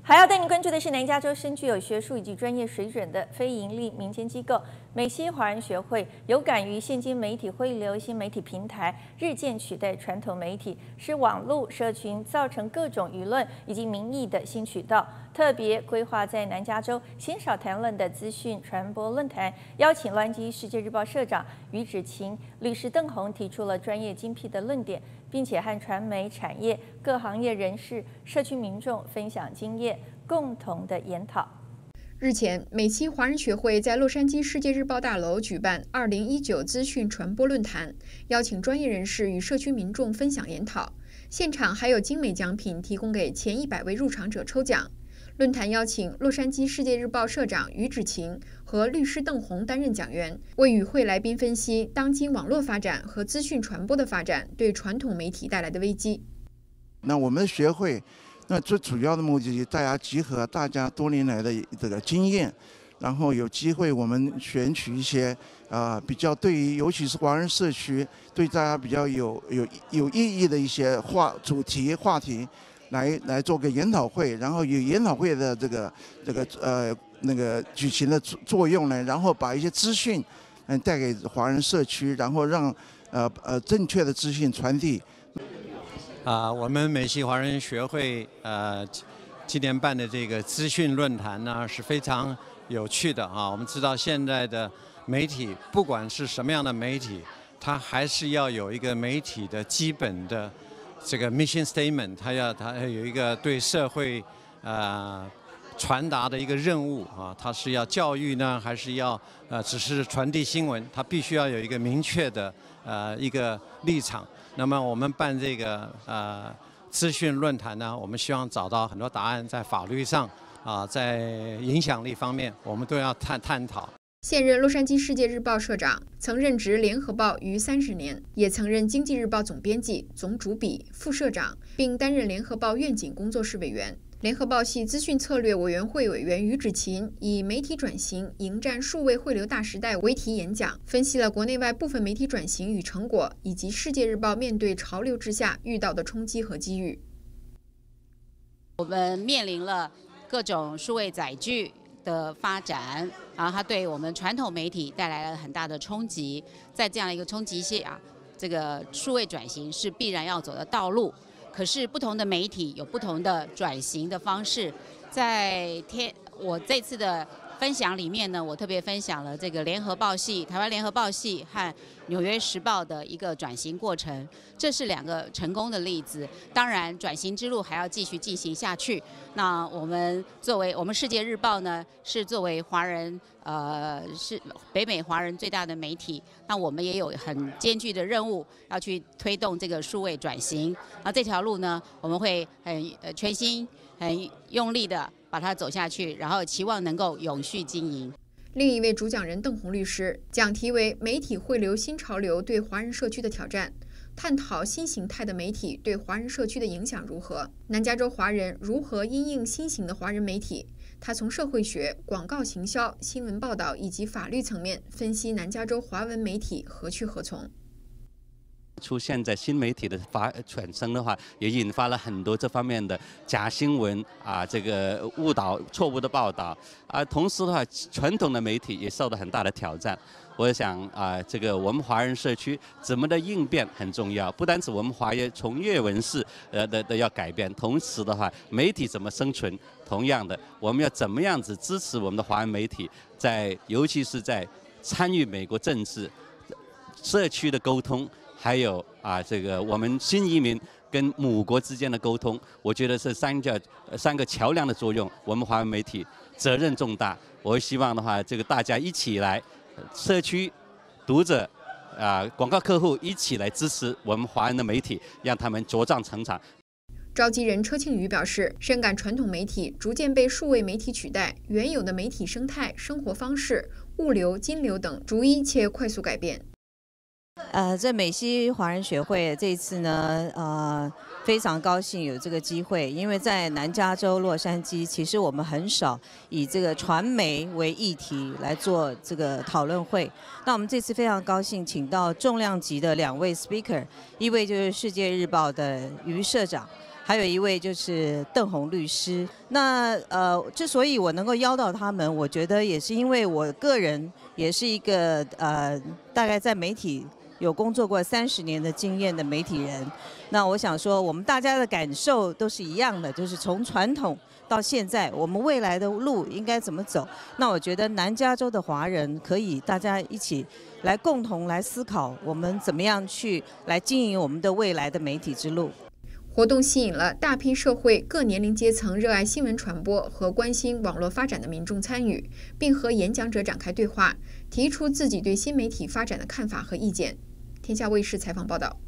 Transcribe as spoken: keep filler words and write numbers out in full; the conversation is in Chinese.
还要带您关注的是，南加州深具有学术以及专业水准的非营利民间机构美西华人学会，有感于现今媒体汇流、新媒体平台日渐取代传统媒体，是网络社群造成各种舆论以及民意的新渠道。特别规划在南加州鲜少谈论的资讯传播论坛，邀请洛杉矶世界日报社长于芷晴、律师邓鸿提出了专业精辟的论点，并且和传媒产业各行业人士、社区民众分享经验，共同的研讨。 日前，美西华人学会在洛杉矶世界日报大楼举办二零一九资讯传播论坛，邀请专业人士与社区民众分享研讨。现场还有精美奖品提供给前一百位入场者抽奖。论坛邀请洛杉矶世界日报社长于芷晴和律师邓鸿担任讲员，为与会来宾分析当今网络发展和资讯传播的发展对传统媒体带来的危机。 那我们的学会，那最主要的目的是大家集合大家多年来的这个经验，然后有机会我们选取一些啊、呃、比较对于尤其是华人社区对大家比较有有有意义的一些话主题话题。来来做个研讨会，然后有研讨会的这个这个呃那个举行的作用呢，然后把一些资讯嗯带给华人社区，然后让呃呃正确的资讯传递。 啊，我们美西华人学会呃今年办的这个资讯论坛呢是非常有趣的啊。我们知道现在的媒体，不管是什么样的媒体，它还是要有一个媒体的基本的。这个 mission statement， 它要它有一个对社会呃传达的一个任务啊，它是要教育呢，还是要呃只是传递新闻？它必须要有一个明确的呃一个立场。那么我们办这个呃资讯论坛呢，我们希望找到很多答案，在法律上啊，在影响力方面，我们都要探探讨。 现任洛杉矶世界日报社长，曾任职联合报逾三十年，也曾任经济日报总编辑、总主笔、副社长，并担任联合报愿景工作室委员。联合报系资讯策略委员会委员于芷晴以媒体转型迎战数位汇流大时代为题演讲，分析了国内外部分媒体转型与成果，以及世界日报面对潮流之下遇到的冲击和机遇。 我们面临了各种数位载具的发展，然后它对我们传统媒体带来了很大的冲击。在这样一个冲击下，这个数位转型是必然要走的道路。可是不同的媒体有不同的转型的方式。在天，我这次的分享里面呢，我特别分享了这个联合报系、台湾联合报系和纽约时报的一个转型过程，这是两个成功的例子。当然，转型之路还要继续进行下去。那我们作为我们世界日报呢，是作为华人呃是北美华人最大的媒体，那我们也有很艰巨的任务，要去推动这个数位转型。那这条路呢，我们会很呃全心很用力的把它走下去，然后期望能够永续经营。 另一位主讲人邓鸿律师，讲题为“媒体汇流新潮流对华人社区的挑战”，探讨新形态的媒体对华人社区的影响如何，南加州华人如何因应新型的华人媒体。他从社会学、广告行销、新闻报道以及法律层面分析南加州华文媒体何去何从。 出现在新媒体的发产生的话，也引发了很多这方面的假新闻啊，这个误导、错误的报道啊。同时的话，传统的媒体也受到很大的挑战。我想啊，这个我们华人社区怎么的应变很重要，不单是我们华业从业人士呃的的要改变，同时的话，媒体怎么生存，同样的，我们要怎么样子支持我们的华人媒体，在尤其是在参与美国政治、社区的沟通。还有啊，这个我们新移民跟母国之间的沟通，我觉得是三个三个桥梁的作用。我们华文媒体责任重大，我希望的话，这个大家一起来，社区、读者、啊广告客户一起来支持我们华人的媒体，让他们茁壮成长。 召集人车庆瑜表示，深感传统媒体逐渐被数位媒体取代，原有的媒体生态、生活方式、物流、金流等逐一且快速改变。 呃，在美西华人学会这一次呢，呃，非常高兴有这个机会，因为在南加州洛杉矶，其实我们很少以这个传媒为议题来做这个讨论会。那我们这次非常高兴，请到重量级的两位 speaker， 一位就是世界日报的于社长， 还有一位就是邓红律师。那呃，之所以我能够邀到他们，我觉得也是因为我个人也是一个呃，大概在媒体有工作过三十年的经验的媒体人。那我想说，我们大家的感受都是一样的，就是从传统到现在，我们未来的路应该怎么走？那我觉得南加州的华人可以大家一起来共同来思考，我们怎么样去来经营我们的未来的媒体之路。 活动吸引了大批社会各年龄阶层热爱新闻传播和关心网络发展的民众参与，并和演讲者展开对话，提出自己对新媒体发展的看法和意见。天下卫视采访报道。